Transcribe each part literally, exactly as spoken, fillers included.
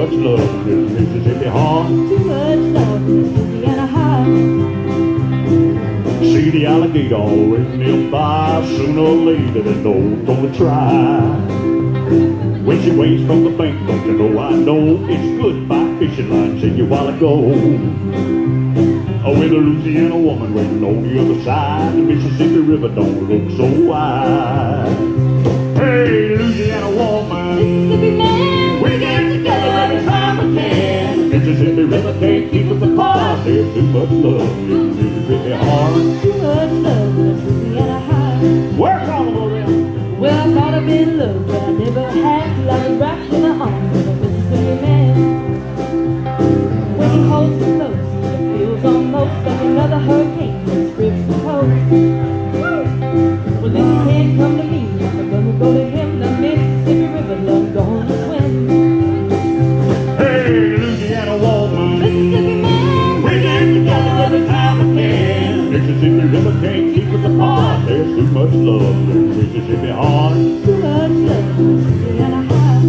much love in this Mississippi heart. Too much love in this Louisiana heart. See the alligator always nearby. Sooner or later they know it's gonna try. When she waves from the bank, don't you know I know it's goodbye fishing line said you while ago. Oh, with a Louisiana woman waiting on the other side, the Mississippi River don't look so wide. Hey, Louisiana woman, Mississippi man, we get together every time we can. The Mississippi River can't keep us apart. There's too much love in the Mississippi heart. too much love in this Louisiana heart. Where's all of them? Well, I thought I'd been loved, but I never had till I was wrapped in the arms of a Mississippi man. When he holds me close, it feels almost like another hurricane that strips the coast. Well, if he can't come to me, I'm gonna go to him. The Mississippi River love gonna swim. Hey, Louisiana woman, Mississippi man, we get together every time we can. Mississippi River can't keep us apart. There's too much love in the Mississippi heart. too much love in this Louisiana heart.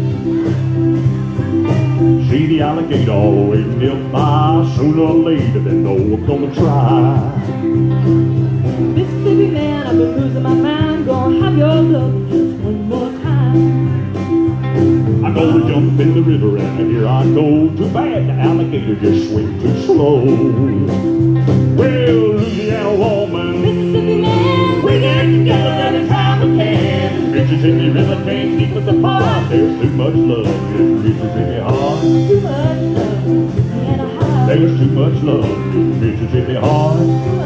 See the alligator always nearby. Sooner or later they know we're gonna try. Mississippi man, I've been losing my mind. Gonna have your love just one more time. I go to jump in the river and here I go. Too bad the alligator just swim too slow. Well, Louisiana woman, Mississippi man, we get together every time we can. Mississippi River can't keep us apart. There's too much love in the Mississippi heart. too much love in this Louisiana heart. There's too much love in the Mississippi heart. Too